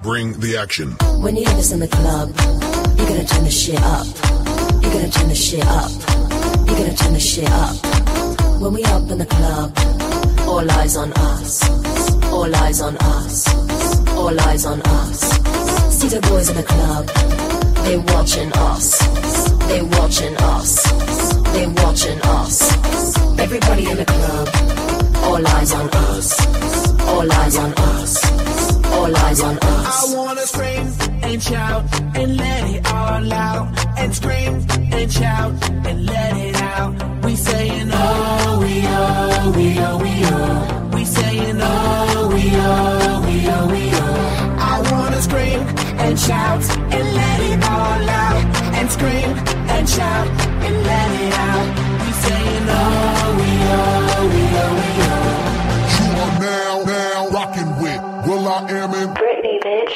Bring the action. When you hear this in the club, you gotta turn the shit up. You gotta turn the shit up. You gotta turn the shit up. When we up in the club, all eyes on us. All eyes on us. All eyes on us. See the boys in the club, they watching us. They watching us. They watching us. Everybody in the club, all eyes on us. All eyes on us. All eyes on us. I wanna scream and shout and let it all out. And scream and shout and let it out. We saying oh, we oh, we oh, we oh. We saying oh, we oh, we oh, we oh. I wanna scream and shout and let it all out. And scream and shout and let it out. We saying oh, we oh, we oh, we oh. You are now rocking with will.i.am in Britney, bitch.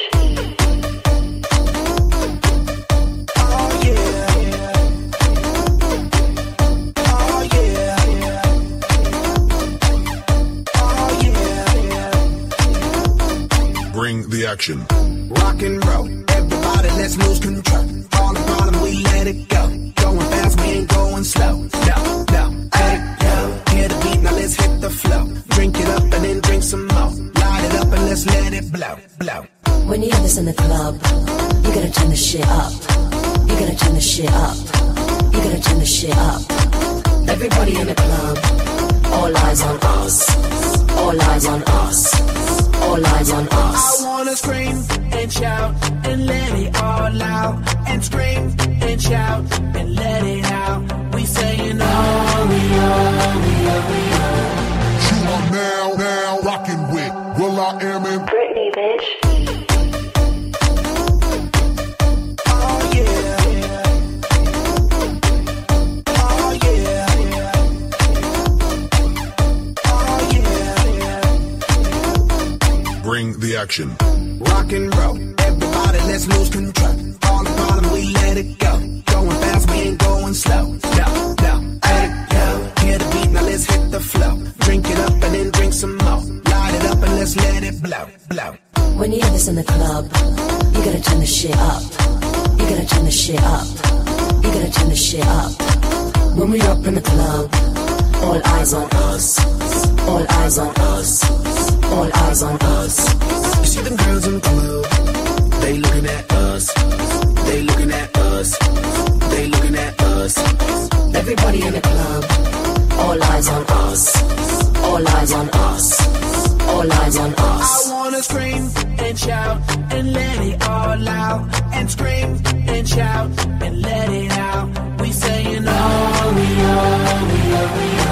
Oh yeah. Oh yeah. Oh yeah. Bring the action. Rock and roll, everybody let's lose control. All the bottom we let it go. Going fast, we ain't going slow. No, no, hey, yo. Hear the beat, now let's hit the flow. Drink it up and then drink some more. Light it up and let's let it blow, blow. When you hear this in the club, you gotta turn the shit up. You gotta turn the shit up. You gotta turn the shit up. Everybody in the club, all eyes on us. All eyes on us. All eyes on us. I wanna scream and shout and let it all out. And scream and shout and let it out. We saying oh, we oh, we oh, we oh. You are now rocking with will.i.am in Britney, bitch. Oh yeah. Oh yeah. Oh yeah. Bring the action. Rock and roll, everybody let's lose control. All the bottom we let it go. Going fast, we ain't going slow. No, no, hey, yo. Hear the beat, now let's hit the flow. Drink it up and then drink some more. Light it up and let's let it blow, blow. When you hear this in the club, you gotta turn the shit up. You gotta turn the shit up. You gotta turn the shit up. When we up in the club, all eyes on us. All eyes on us. All eyes on us. You see them girls in the club, they looking at us. They looking at us. They looking at us. Everybody in the club, all eyes on us. All eyes on us. All eyes on us. I wanna scream and shout and let it all out. And scream and shout and let it out. We saying oh, we oh, we oh, we oh.